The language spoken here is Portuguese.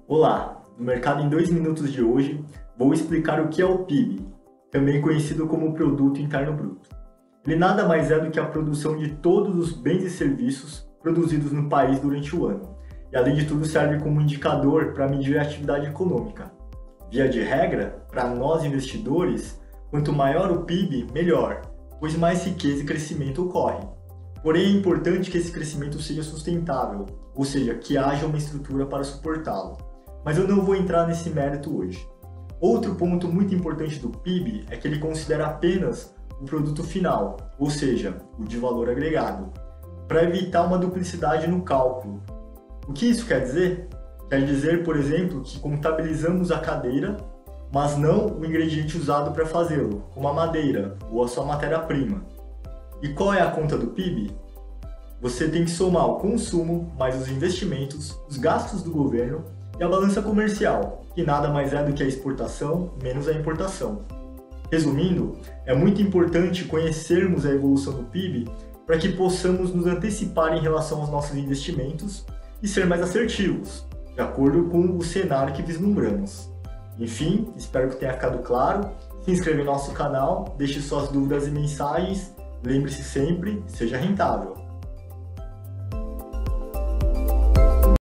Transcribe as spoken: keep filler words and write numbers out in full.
Olá, no Mercado em dois minutos de hoje vou explicar o que é o P I B, também conhecido como Produto Interno Bruto. Ele nada mais é do que a produção de todos os bens e serviços produzidos no país durante o ano, e além de tudo serve como indicador para medir a atividade econômica. Via de regra, para nós investidores, quanto maior o P I B, melhor, pois mais riqueza e crescimento ocorre. Porém, é importante que esse crescimento seja sustentável, ou seja, que haja uma estrutura para suportá-lo. Mas eu não vou entrar nesse mérito hoje. Outro ponto muito importante do P I B é que ele considera apenas o produto final, ou seja, o de valor agregado, para evitar uma duplicidade no cálculo. O que isso quer dizer? Quer dizer, por exemplo, que contabilizamos a cadeira, mas não o ingrediente usado para fazê-lo, como a madeira ou a sua matéria-prima. E qual é a conta do P I B? Você tem que somar o consumo, mais os investimentos, os gastos do governo e a balança comercial, que nada mais é do que a exportação menos a importação. Resumindo, é muito importante conhecermos a evolução do P I B para que possamos nos antecipar em relação aos nossos investimentos e ser mais assertivos, de acordo com o cenário que vislumbramos. Enfim, espero que tenha ficado claro. Se inscreva em nosso canal, deixe suas dúvidas e mensagens. Lembre-se sempre, seja rentável.